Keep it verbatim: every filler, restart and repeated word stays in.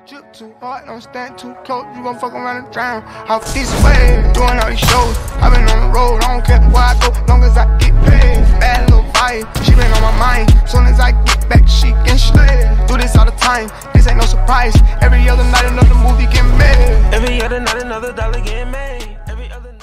Drip too hard, don't stand too close, you gon' fuck around and drown. Off this way, doing all these shows. I been on the road, I don't care where I go, long as I get paid. Bad little vibe, she been on my mind. Soon as I get back, she can slay. Do this all the time, this ain't no surprise. Every other night, another movie get made. Every other night, another dollar getting made. Every other